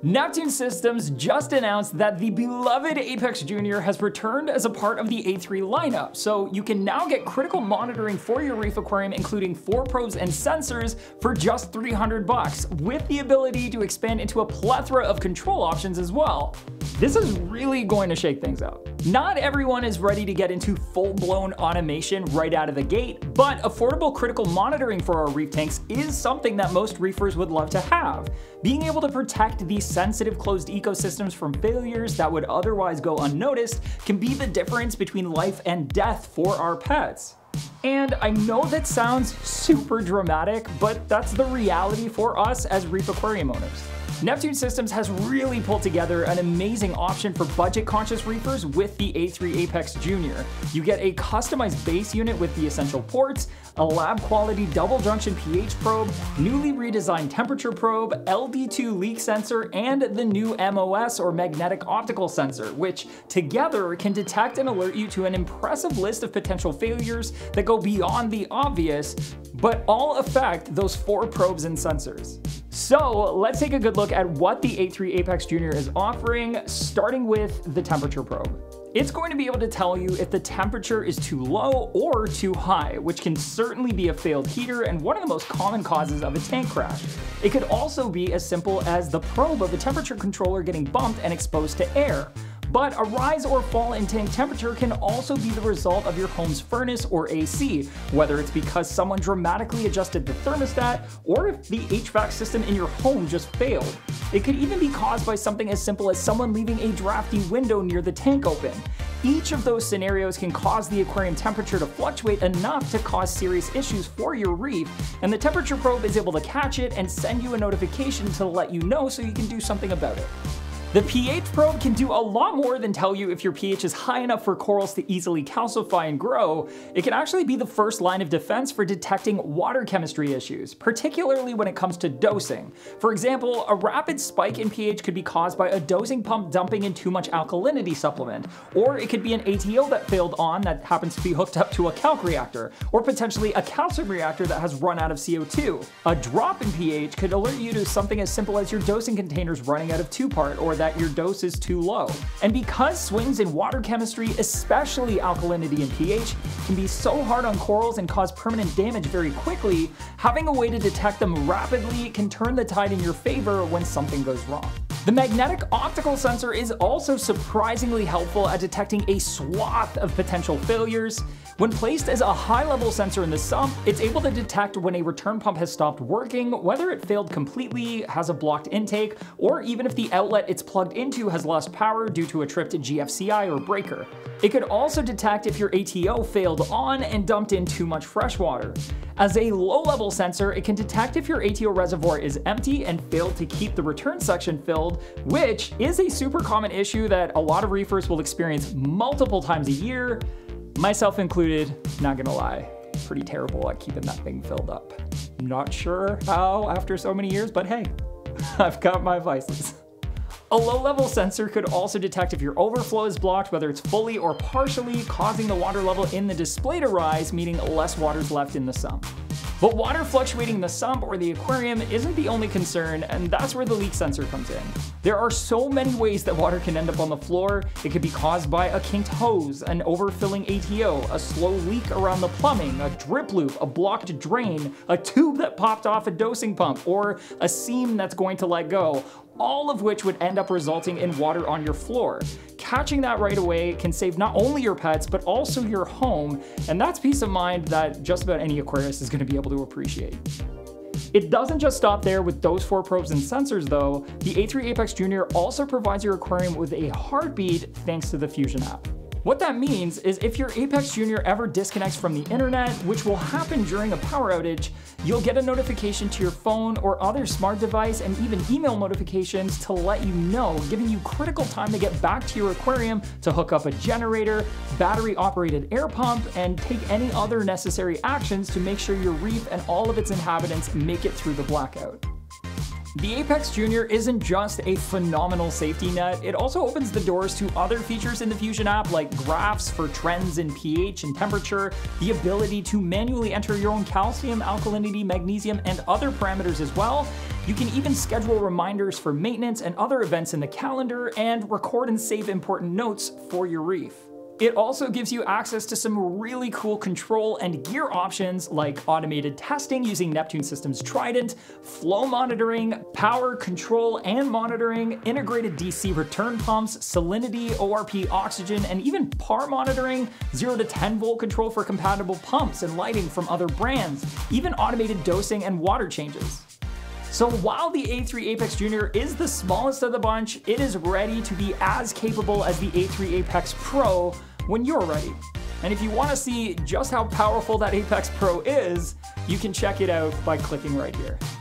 Neptune Systems just announced that the beloved Apex Junior has returned as a part of the A3 lineup, so you can now get critical monitoring for your reef aquarium, including 4 probes and sensors for just $300, with the ability to expand into a plethora of control options as well. This is really going to shake things up. Not everyone is ready to get into full-blown automation right out of the gate, but affordable critical monitoring for our reef tanks is something that most reefers would love to have. Being able to protect these sensitive closed ecosystems from failures that would otherwise go unnoticed can be the difference between life and death for our pets. And I know that sounds super dramatic, but that's the reality for us as reef aquarium owners. Neptune Systems has really pulled together an amazing option for budget-conscious reefers with the A3 Apex Junior. You get a customized base unit with the essential ports, a lab-quality double-junction pH probe, newly redesigned temperature probe, LD2 leak sensor, and the new MOS or magnetic optical sensor, which together can detect and alert you to an impressive list of potential failures that go beyond the obvious, but all affect those 4 probes and sensors. So let's take a good look at what the A3 Apex Junior is offering, starting with the temperature probe. It's going to be able to tell you if the temperature is too low or too high, which can certainly be a failed heater and one of the most common causes of a tank crash. It could also be as simple as the probe of a temperature controller getting bumped and exposed to air. But a rise or fall in tank temperature can also be the result of your home's furnace or AC, whether it's because someone dramatically adjusted the thermostat or if the HVAC system in your home just failed. It could even be caused by something as simple as someone leaving a drafty window near the tank open. Each of those scenarios can cause the aquarium temperature to fluctuate enough to cause serious issues for your reef, and the temperature probe is able to catch it and send you a notification to let you know so you can do something about it. The pH probe can do a lot more than tell you if your pH is high enough for corals to easily calcify and grow. It can actually be the first line of defense for detecting water chemistry issues, particularly when it comes to dosing. For example, a rapid spike in pH could be caused by a dosing pump dumping in too much alkalinity supplement, or it could be an ATO that failed on that happens to be hooked up to a calc reactor, or potentially a calcium reactor that has run out of CO2. A drop in pH could alert you to something as simple as your dosing containers running out of 2-part, or that your dose is too low. And because swings in water chemistry, especially alkalinity and pH, can be so hard on corals and cause permanent damage very quickly, having a way to detect them rapidly can turn the tide in your favor when something goes wrong. The magnetic optical sensor is also surprisingly helpful at detecting a swath of potential failures. When placed as a high-level sensor in the sump, it's able to detect when a return pump has stopped working, whether it failed completely, has a blocked intake, or even if the outlet it's plugged into has lost power due to a tripped GFCI or breaker. It could also detect if your ATO failed on and dumped in too much fresh water. As a low-level sensor, it can detect if your ATO reservoir is empty and failed to keep the return section filled, which is a super common issue that a lot of reefers will experience multiple times a year, myself included. Not gonna lie, pretty terrible at keeping that thing filled up. Not sure how after so many years, but hey, I've got my vices. A low-level sensor could also detect if your overflow is blocked, whether it's fully or partially, causing the water level in the display to rise, meaning less water is left in the sump. But water fluctuating in the sump or the aquarium isn't the only concern, and that's where the leak sensor comes in. There are so many ways that water can end up on the floor. It could be caused by a kinked hose, an overfilling ATO, a slow leak around the plumbing, a drip loop, a blocked drain, a tube that popped off a dosing pump, or a seam that's going to let go, all of which would end up resulting in water on your floor. Catching that right away can save not only your pets, but also your home, and that's peace of mind that just about any aquarist is going to be able to appreciate. It doesn't just stop there with those 4 probes and sensors though. The A3 Apex Junior also provides your aquarium with a heartbeat thanks to the Fusion app. What that means is if your Apex Junior ever disconnects from the internet, which will happen during a power outage, you'll get a notification to your phone or other smart device and even email notifications to let you know, giving you critical time to get back to your aquarium to hook up a generator, battery-operated air pump, and take any other necessary actions to make sure your reef and all of its inhabitants make it through the blackout. The Apex Junior isn't just a phenomenal safety net, it also opens the doors to other features in the Fusion app like graphs for trends in pH and temperature, the ability to manually enter your own calcium, alkalinity, magnesium, and other parameters as well. You can even schedule reminders for maintenance and other events in the calendar, and record and save important notes for your reef. It also gives you access to some really cool control and gear options like automated testing using Neptune Systems Trident, flow monitoring, power control and monitoring, integrated DC return pumps, salinity, ORP oxygen, and even PAR monitoring, 0 to 10 volt control for compatible pumps and lighting from other brands, even automated dosing and water changes. So while the A3 Apex Junior is the smallest of the bunch, it is ready to be as capable as the A3 Apex Pro when you're ready. And if you want to see just how powerful that Apex Pro is, you can check it out by clicking right here.